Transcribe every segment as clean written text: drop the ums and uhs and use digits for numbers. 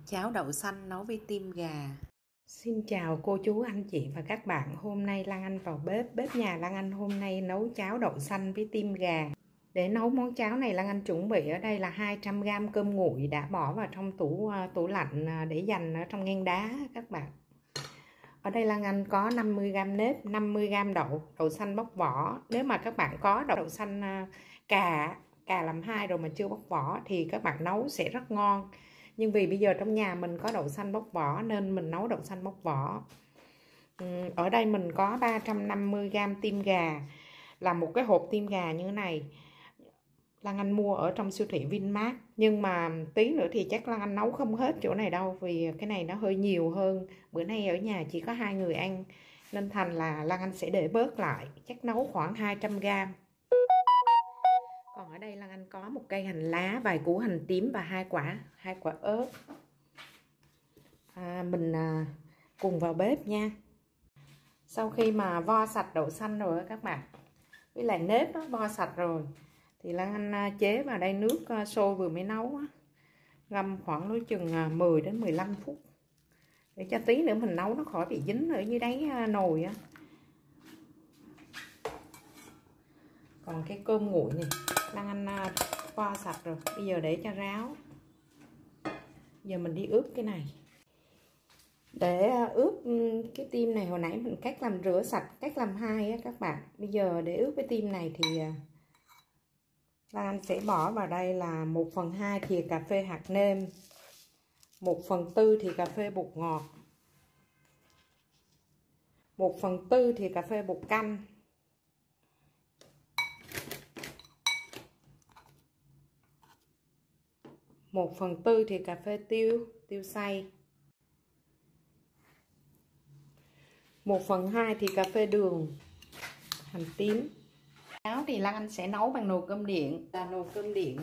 Cháo đậu xanh nấu với tim gà. Xin chào cô chú anh chị và các bạn. Hôm nay Lan Anh vào bếp nhà Lan Anh hôm nay nấu cháo đậu xanh với tim gà. Để nấu món cháo này Lan Anh chuẩn bị ở đây là 200g cơm nguội đã bỏ vào trong tủ lạnh để dành ở trong ngăn đá các bạn. Ở đây Lan Anh có 50g nếp, 50g đậu xanh bóc vỏ. Nếu mà các bạn có đậu xanh cà làm hai rồi mà chưa bóc vỏ thì các bạn nấu sẽ rất ngon. Nhưng vì bây giờ trong nhà mình có đậu xanh bóc vỏ nên mình nấu đậu xanh bóc vỏ. Ở đây mình có 350g tim gà, là một cái hộp tim gà như thế này. Lan Anh mua ở trong siêu thị Vinmart. Nhưng mà tí nữa thì chắc Lan Anh nấu không hết chỗ này đâu, vì cái này nó hơi nhiều hơn. Bữa nay ở nhà chỉ có 2 người ăn nên thành là Lan Anh sẽ để bớt lại, chắc nấu khoảng 200g. Còn ở đây Lan Anh có một cây hành lá, vài củ hành tím và hai quả ớt. Mình cùng vào bếp nha. Sau khi mà vo sạch đậu xanh rồi các bạn, với lại nếp đó, vo sạch rồi thì Lan Anh chế vào đây nước sôi vừa mới nấu á, ngâm khoảng nói chừng 10 đến 15 phút để cho tí nữa mình nấu nó khỏi bị dính ở dưới đáy nồi á. Còn cái cơm nguội này Lan Anh vo sạch rồi, bây giờ để cho ráo. Giờ mình đi ướp cái này. Để ướp cái tim này hồi nãy mình cách làm rửa sạch, cách làm hai á các bạn. Bây giờ để ướp cái tim này thì Lan Anh sẽ bỏ vào đây là 1/2 thìa cà phê hạt nêm, 1/4 thìa cà phê bột ngọt, 1/4 thìa cà phê bột canh, 1/4 thìa cà phê tiêu xay, 1/2 thìa cà phê đường, hành tím. Cháo thì Lan Anh sẽ nấu bằng nồi cơm điện, là nồi cơm điện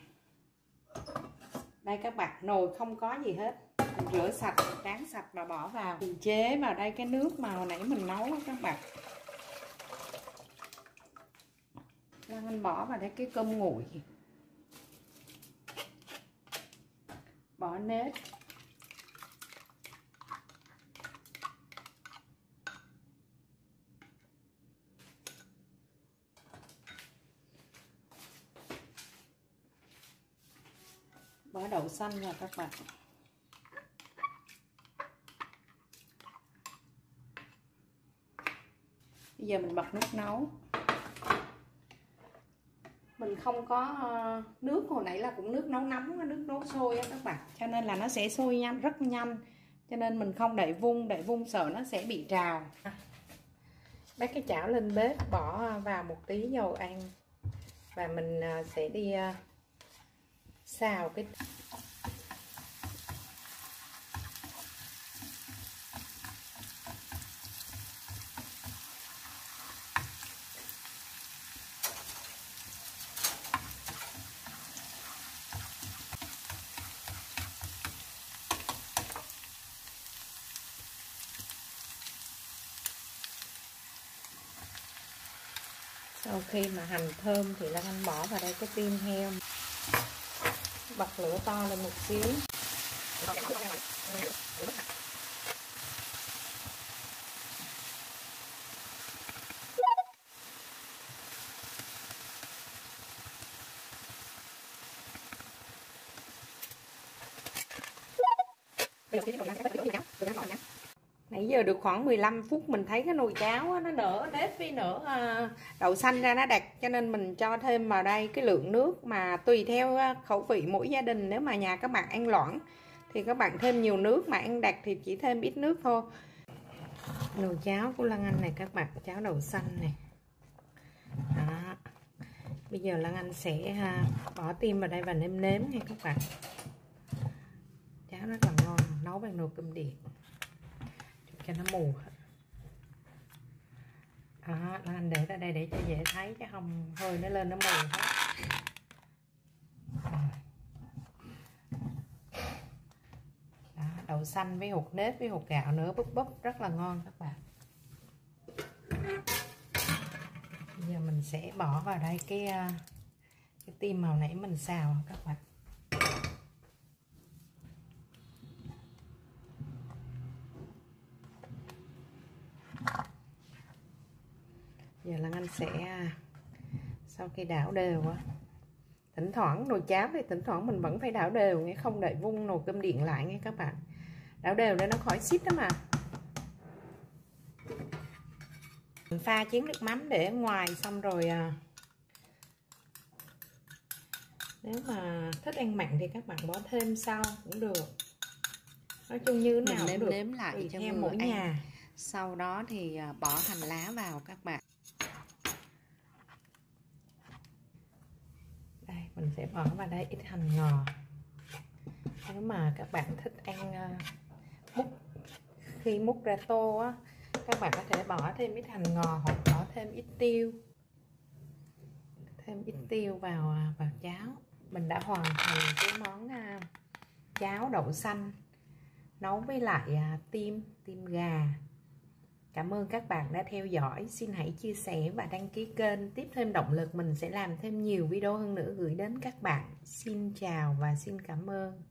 đây các bạn, nồi không có gì hết, mình rửa sạch, tráng sạch và bỏ vào. Mình chế vào đây cái nước mà hồi nãy mình nấu các bạn. Lan Anh bỏ vào đây cái cơm nguội, bỏ nếp, bỏ đậu xanh vào các bạn. Bây giờ mình bật nước nấu. Mình không có nước hồi nãy là cũng nước nấu nóng, nước nấu sôi á các bạn, cho nên là nó sẽ sôi nhanh, rất nhanh, cho nên mình không đậy vung sợ nó sẽ bị trào. Bắt cái chảo lên bếp, bỏ vào một tí dầu ăn và mình sẽ đi xào cái sau khi mà hành thơm thì Lan Anh bỏ vào đây cái tim heo, bật lửa to lên một xíu. Nãy giờ được khoảng 15 phút mình thấy cái nồi cháo nó nở nếp với nở đậu xanh ra nó đặc, cho nên mình cho thêm vào đây cái lượng nước mà tùy theo khẩu vị mỗi gia đình. Nếu mà nhà các bạn ăn loãng thì các bạn thêm nhiều nước, mà ăn đặc thì chỉ thêm ít nước thôi. Nồi cháo của Lan Anh này các bạn, cháo đậu xanh này đó. Bây giờ Lan Anh sẽ bỏ tim vào đây và nêm nếm nha các bạn. Cháo rất là ngon, nấu bằng nồi cơm điện cho nó mù hết. Đó, Lan Anh để ra đây để cho dễ thấy, chứ không hơi nó lên nó mù hết. Đó, đậu xanh với hột nếp với hột gạo nữa, búp rất là ngon các bạn. Bây giờ mình sẽ bỏ vào đây cái tim màu nãy mình xào các bạn. Giờ Lan Anh sẽ sau khi đảo đều á, thỉnh thoảng nồi cháo thì thỉnh thoảng mình vẫn phải đảo đều nghe, không đậy vung nồi cơm điện lại nghe các bạn. Đảo đều để nó khỏi xít đó mà. Mình pha chén nước mắm để ở ngoài, xong rồi nếu mà thích ăn mặn thì các bạn bỏ thêm sau cũng được. Nói chung như nào mình cũng được, nếm lại cho theo vừa mỗi ăn. nhà. Sau đó thì bỏ hành lá vào các bạn. Đây mình sẽ bỏ vào đây ít hành ngò. Nếu mà các bạn thích ăn múc, khi múc ra tô á, các bạn có thể bỏ thêm ít hành ngò hoặc bỏ thêm ít tiêu. Thêm ít tiêu vào cháo. Mình đã hoàn thành cái món cháo đậu xanh nấu với lại tim gà. Cảm ơn các bạn đã theo dõi. Xin hãy chia sẻ và đăng ký kênh, tiếp thêm động lực mình sẽ làm thêm nhiều video hơn nữa gửi đến các bạn. Xin chào và xin cảm ơn.